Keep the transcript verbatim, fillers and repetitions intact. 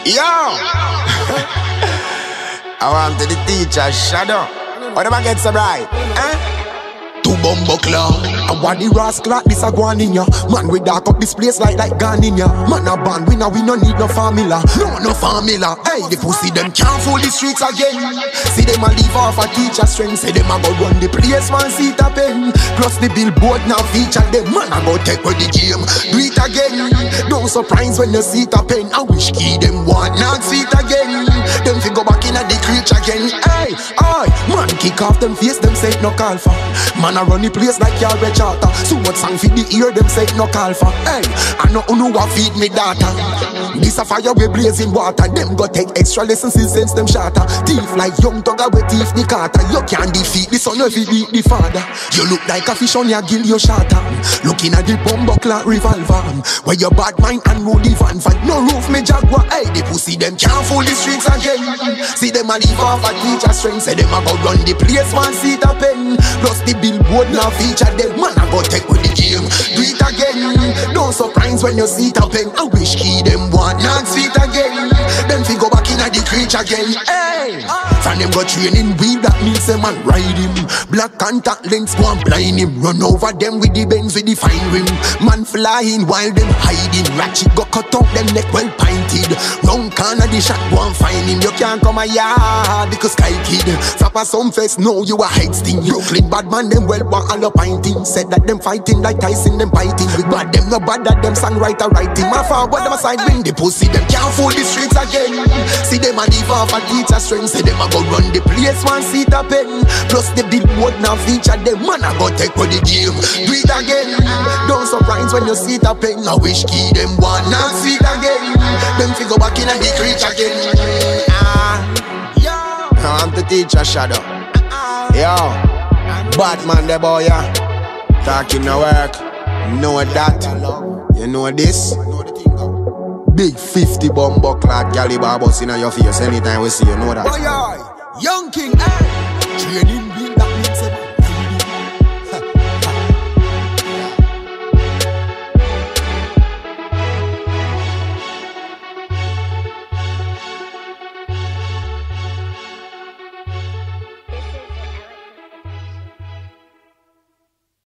Yo! I want to the teacher shadow. What am I get so bright? Eh? Two bumbo claw. I want the rascal like this a go on in ya. Man, we dark up this place like like gun in ya. Man a band, we now we no need no formula. No, no formula. Hey, the pussy them can't fool the streets again. See them a leave off a teacher strength. Say them a go run the place, man, seat a pen. Plus the billboard now feature them. Man a go take with the game. Do it again. Don't surprise when you see a pen. I wish key them want not see it again. Them fi go back in a the creech again. Hey, oi, man kick off them face, them say no call for. Man a run the place like you're a charter. So much song for the ear, them say no call for. Hey, I know who a feed me data. This a fire we blazing water. Them go take extra lessons since them shatter. Thief like young dogger with teeth the carter. You can't defeat the son if you beat the father. You look like a fish on your gill, you shatter. Looking at the bumbo clock revolver. Where your bad mind and roll the van fight. No roof me jaguar. Hey, the pussy them can't fool the streets again. See them a leave off a teacher strength. Say them a go run the place, man, seat a pen. Plus the billboard now feature them. Man a go take with the game. Do it again. Don't surprise when you see it happen. I wish key them want not see it again. Then fi go back in a the creech again. Hey, from them go training weed, that means a man ride him. Black contact lens go and blind him. Run over them with the Benz with the fine rim. Man flying while them hiding. Ratchet go cut out them neck well pinted. Round corner the shot go and find him. You can't come a yard because sky kid. Flap a some face, know you a hide sting. Brooklyn bad man them well want all up pinting. Said that them fighting like Tyson them fighting. We bad them no bad that them songwriter writing. My forward them a side wing the pussy them can't fool the streets again. See them a leave off a teacher strength. Say them a go run the place one seat a pen. Plus the billboard now feature them. Man a go take for the game. Do it again. Don't surprise when you see it a pen. I wish key them want not see it again. Them fi go back in a the creech again. Ah, yo. I want the teacher shadow. Yo, Batman the boy, yeah. Talking no work. Know that. You know this? Big fifty bumbo clock caliber bus in your face anytime we see you, know that. Boy, young king, eh? Training beat that makes it.